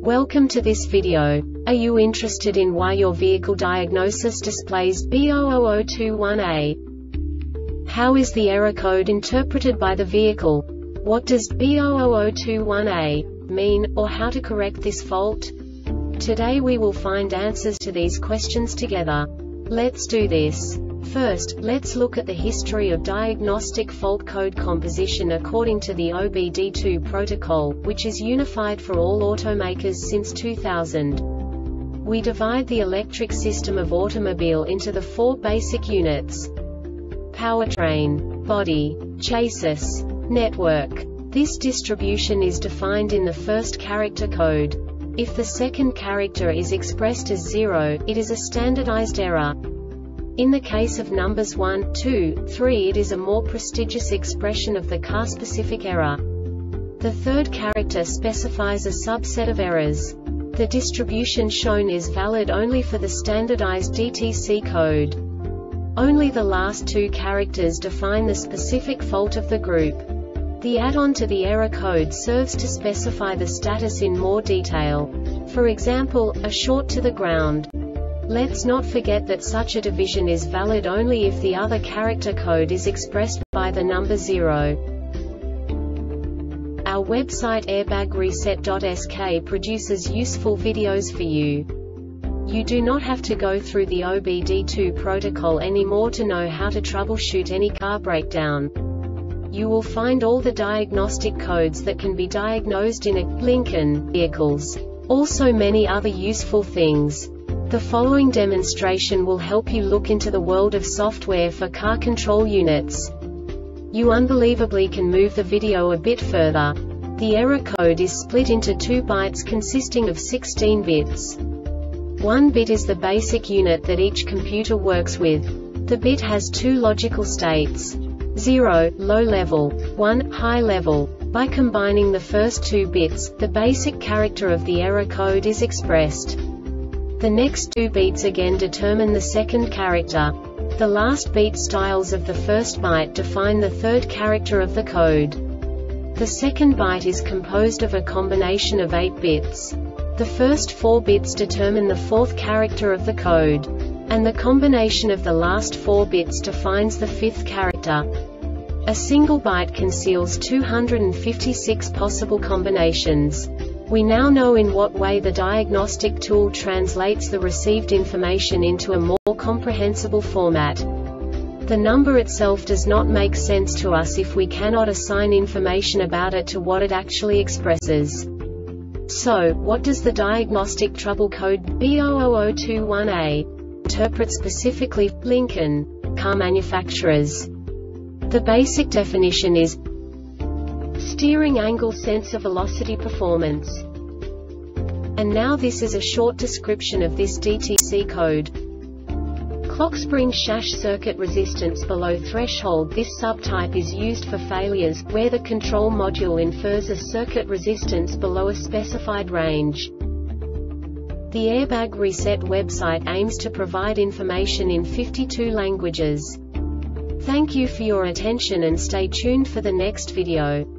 Welcome to this video. Are you interested in why your vehicle diagnosis displays B00021A? How is the error code interpreted by the vehicle? What does B00021A mean, or how to correct this fault? Today we will find answers to these questions together. Let's do this. First, let's look at the history of diagnostic fault code composition according to the OBD2 protocol, which is unified for all automakers since 2000. We divide the electric system of automobile into the four basic units: powertrain, body, chassis, network. This distribution is defined in the first character code. If the second character is expressed as 0, it is a standardized error. In the case of numbers 1, 2, 3, it is a more prestigious expression of the car-specific error. The third character specifies a subset of errors. The distribution shown is valid only for the standardized DTC code. Only the last two characters define the specific fault of the group. The add-on to the error code serves to specify the status in more detail. For example, a short to the ground. Let's not forget that such a division is valid only if the other character code is expressed by the number 0. Our website airbagreset.sk produces useful videos for you. You do not have to go through the OBD2 protocol anymore to know how to troubleshoot any car breakdown. You will find all the diagnostic codes that can be diagnosed in a Lincoln vehicles. Also many other useful things. The following demonstration will help you look into the world of software for car control units. You unbelievably can move the video a bit further. The error code is split into 2 bytes consisting of 16 bits. 1 bit is the basic unit that each computer works with. The bit has 2 logical states: 0, low level, 1, high level. By combining the first 2 bits, the basic character of the error code is expressed. The next 2 beats again determine the second character. The last beat styles of the first byte define the third character of the code. The second byte is composed of a combination of 8 bits. The first 4 bits determine the fourth character of the code. And the combination of the last 4 bits defines the fifth character. A single byte conceals 256 possible combinations. We now know in what way the diagnostic tool translates the received information into a more comprehensible format. The number itself does not make sense to us if we cannot assign information about it to what it actually expresses. So, what does the diagnostic trouble code B00021A interpret specifically for Lincoln car manufacturers? The basic definition is steering angle sensor velocity performance. And now this is a short description of this DTC code. Clock spring shaft circuit resistance below threshold. This subtype is used for failures where the control module infers a circuit resistance below a specified range. The Airbag Reset website aims to provide information in 52 languages. Thank you for your attention and stay tuned for the next video.